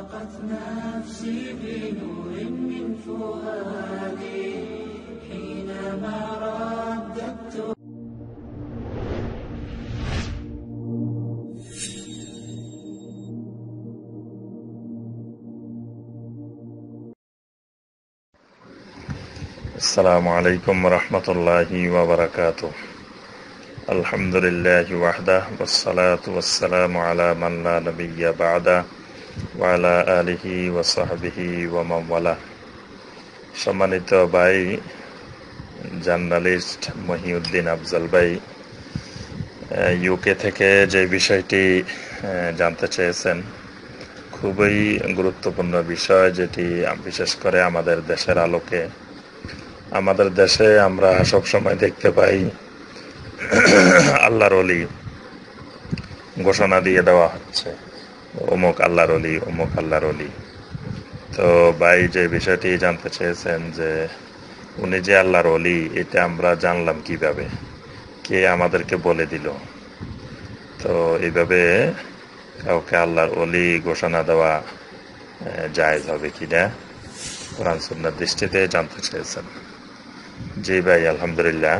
أشرقت نفسي بنور من فؤادي حينما رددت. السلام عليكم ورحمة الله وبركاته. الحمد لله وحده والصلاة والسلام على من لا نبي بعده وعلى آله وصحبه ومن والاه. সম্মানিত ভাই জার্নালিস্ট মহিউদ্দিন আফজাল ভাই ইউকে থেকে যে বিষয়টি জানতে চেয়েছেন, খুবই গুরুত্বপূর্ণ বিষয়, যেটি বিশেষ করে আমাদের দেশের আলোকে। আমাদের দেশে আমরা সবসময় দেখতে পাই আল্লাহর ওলি ঘোষণা দিয়ে দেওয়া হচ্ছে, অমুক আল্লাহর ওলি, অমুক আল্লাহর ওলি। তো ভাই যে বিষয়টি জানতে চেয়েছেন যে উনি যে আল্লাহর ওলি, এটা আমরা জানলাম কিভাবে, কে আমাদেরকে বলে দিল? তো এইভাবে কাউকে আল্লাহর ওলি ঘোষণা দেওয়া জায়েজ হবে কিনা কোরআন সুন্নাহর দৃষ্টিতে জানতে চেয়েছেন। জি ভাই, আলহামদুলিল্লাহ।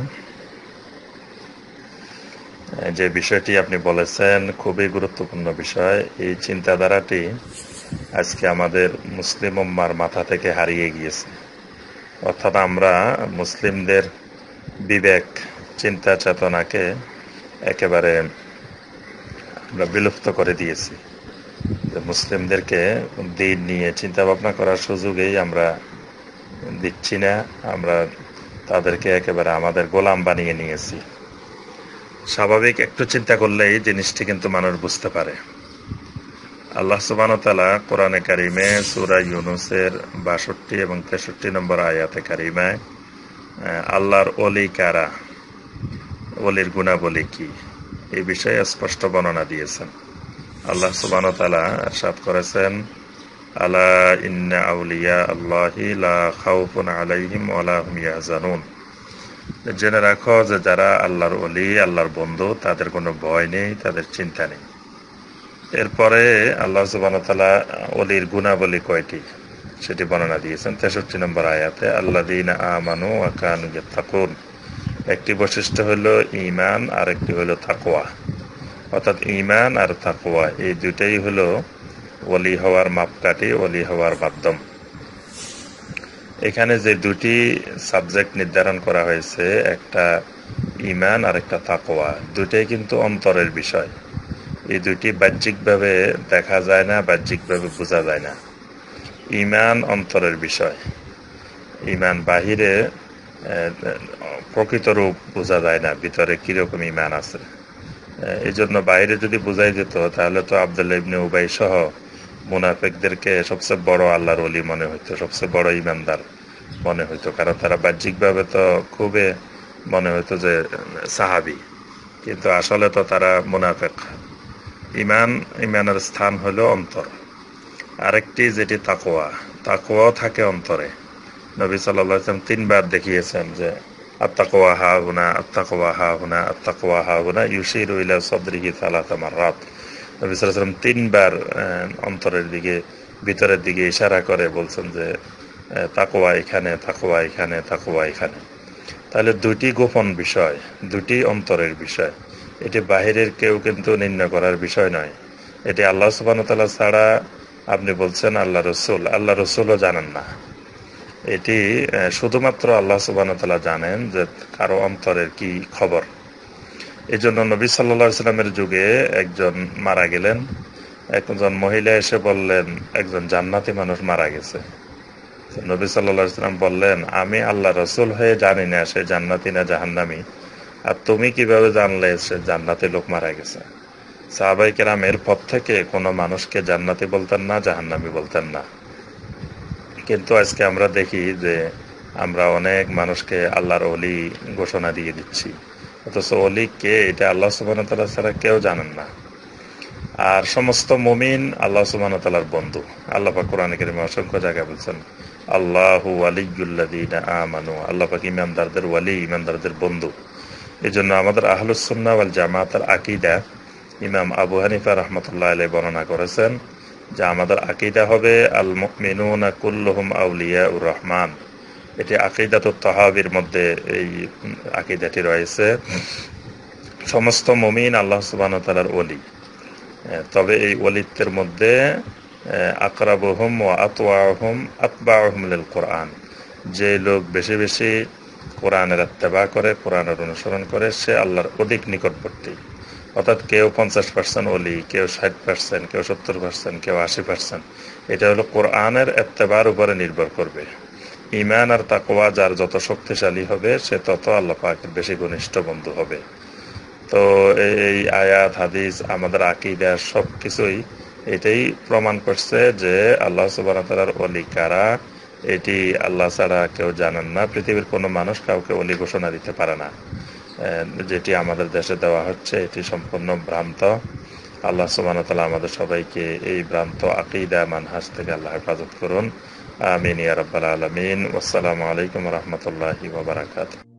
যে বিষয়টি আপনি বলেছেন খুবই গুরুত্বপূর্ণ বিষয়। এই চিন্তাধারাটি আজকে আমাদের মুসলিম উম্মার মাথা থেকে হারিয়ে গিয়েছে। অর্থাৎ আমরা মুসলিমদের বিবেক, চিন্তা চেতনাকে একেবারে আমরা বিলুপ্ত করে দিয়েছি। মুসলিমদেরকে দিন নিয়ে চিন্তা ভাবনা করার সুযোগেই আমরা দিচ্ছি না। আমরা তাদেরকে একেবারে আমাদের গোলাম বানিয়ে নিয়েছি। স্বাভাবিক একটু চিন্তা করলেই জিনিসটি কিন্তু মানুষ বুঝতে পারে। আল্লাহ সুবহানাহু ওয়া তাআলা কোরআনে কারিমে সূরা ইউনূসের ৬২ এবং ৬৩ নম্বর আয়াতে কারিমায় আল্লাহর ওলি কারা, ওলির গুণাবলী কি, এই বিষয়ে স্পষ্ট বর্ণনা দিয়েছেন। আল্লাহ সুবহানাহু ওয়া তাআলা ইরশাদ করেছেন, আলা ইন্না আউলিয়া আল্লাহি লা খাউফুন আলাইহিম ওয়া লা হুম ইয়াহজানুন। জেনে রাখো যে যারা আল্লাহর ওলি, আল্লাহর বন্ধু, তাদের কোনো ভয় নেই, তাদের চিন্তা নেই। এরপরে আল্লাহ সুবহানাহু ওয়া তাআলা ওলির গুণাবলী কয়টি সেটি বর্ণনা দিয়েছেন ৬৩ নম্বর আয়াতে, আল্লাযীনা আমানু ওয়া কানু ইয়াত্তাকুন। একটি বৈশিষ্ট্য হলো ঈমান, আর একটি হলো তাকওয়া। অর্থাৎ ঈমান আর তাকওয়া এই দুইটাই হলো ওলি হওয়ার মাপকাঠি, ওলি হওয়ার মাধ্যম। এখানে যে দুটি সাবজেক্ট নির্ধারণ করা হয়েছে, একটা ঈমান আর একটা তাকওয়া, দুটাই কিন্তু অন্তরের বিষয়। এই দুটি বাহ্যিকভাবে দেখা যায় না, বাহ্যিকভাবে বোঝা যায় না। ঈমান অন্তরের বিষয়, ঈমান বাহিরে প্রকৃত রূপ বোঝা যায় না, ভিতরে কিরকম ঈমান আছে। এই জন্য বাইরে যদি বোঝাই যেত, তাহলে তো আব্দুল্লাহ ইবনে উবাই সহ মুনাফিকদেরকে সবচেয়ে বড় আল্লাহর ওলি মনে হইতো, সবচেয়ে বড় ঈমানদার মনে হইতো, কারণ তারা বাহ্যিকভাবে তো খুবই মনে হইতো যে সাহাবী, কিন্তু আসলে তো তারা মুনাফিক। ঈমানের স্থান হলো অন্তর। আরেকটি যেটি তাকওয়া, তাকওয়াও থাকে অন্তরে। নবী সাল্লাল্লাহু আলাইহি ওয়াসাল্লাম ৩ বার দেখিয়েছেন যে আত্তাকওয়া হাহুনা, আত্তাকওয়া হাহুনা, আত্তাকওয়া হাহুনা, ইউশিরু ইলা সাদরিহি ৩ মাররাত। নবী সাল্লাল্লাহু আলাইহি ওয়াসাল্লাম ৩ বার অন্তরের দিকে, ভিতরের দিকে ইশারা করে বলছেন যে তাকওয়া এখানে, তাকওয়া এখানে, তাকওয়া এখানে। তাহলে দুটি গোপন বিষয়, দুটি অন্তরের বিষয়। এটি বাহিরের কেউ কিন্তু নির্ণয় করার বিষয় নয়। এটি আল্লাহ সুবহানাহু ওয়া তাআলা ছাড়া, আপনি বলছেন আল্লাহ রসুলও জানেন না। এটি শুধুমাত্র আল্লাহ সুবহানাহু ওয়া তাআলা জানেন যে কারো অন্তরের কি খবর। এই জন্য নবী সাল্লাল্লাহু আলাইহি ওয়াসাল্লামের যুগে একজন মারা গেলেন, একজন মহিলা এসে বললেন একজন জান্নাতি মানুষ মারা গেছে। নবী সাল্লাল্লাহু আলাইহি ওয়াসাল্লাম বললেন, আমি আল্লাহ রসুল হয়ে জানি না সে জান্নাতি না জাহান্নামী, আর তুমি কিভাবে জানলে সে জান্নাতি লোক মারা গেছে? সাহাবায়ে কেরাম এর পর থেকে কোনো মানুষকে জান্নাতি বলতেন না, জাহান্নামী বলতেন না। কিন্তু আজকে আমরা দেখি যে আমরা অনেক মানুষকে আল্লাহর ওলি ঘোষণা দিয়ে দিচ্ছি, অথচ ওলি কে এটা আল্লাহ সুবহানাহু ওয়া তাআলা ছাড়া কেউ জানেন না। আর সমস্ত মুমিন আল্লাহ সুবহানাহু ওয়া তাআলার বন্ধু। আল্লাহ পাক কোরআনে কারিমে অসংখ্য জায়গায় বলছেন, আল্লাহু ওয়ালিয়্যুল্লাযীনা আমানু, আল্লাহ পাক ঈমানদারদের ওয়ালি, ঈমানদারদের বন্ধু। এই জন্য আমাদের আহলুস সুন্নাহ ওয়াল জামাতের আকীদা ইমাম আবু হানিফা রাহমাতুল্লাহ আলাইহি বর্ণনা করেছেন যে আমাদের আকীদা হবে আল মুমিনুনা কুল্লুহুম আউলিয়াউর রহমান। এটি আকীদাতুত তাহাবীর মধ্যে এই আকীদাটি রয়েছে। সমস্ত মুমিন আল্লাহ সুবহানাহু ওয়া তাআলার ওলি, তবে এই ওলিত্বের মধ্যে আকরাবুহুম ওয়া আতওয়াহুম আতবাউহুম লিল কোরআন, যে লোক বেশি বেশি কোরআনের ইত্তেবা করে, কোরআনের অনুসরণ করে, সে আল্লাহর অধিক নিকটবর্তী। অর্থাৎ কেউ 50% ওলি, কেউ 60%, কেউ 70%, কেউ 80%। এটা হলো কোরআনের ইত্তেবার উপরে নির্ভর করবে। ঈমান আর তাকওয়া যার যত শক্তিশালী হবে, সে তত আল্লাহ পাকের বেশি ঘনিষ্ঠ বন্ধু হবে। তো এই আয়াত হাদিস আমাদের আকীদা সবকিছুই এটাই প্রমাণ করছে যে আল্লাহ সুবহানাহু ওয়া তাআলার ওলি কারা, এটি আল্লাহ ছাড়া কেউ জানেন না। পৃথিবীর কোনো মানুষ কাউকে ওলি ঘোষণা দিতে পারে না। যেটি আমাদের দেশে দেওয়া হচ্ছে এটি সম্পূর্ণ ভ্রান্ত। আল্লাহ সুবহানাহু ওয়া তাআলা আমাদের সবাইকে এই ভ্রান্ত আকীদা মানহাজ থেকে আল্লাহ হেফাজত করুন। আমিন ইয়া রাব্বাল আলামিন। আসসালামু আলাইকুম ওয়া রাহমাতুল্লাহি ওয়া বারাকাতুহু।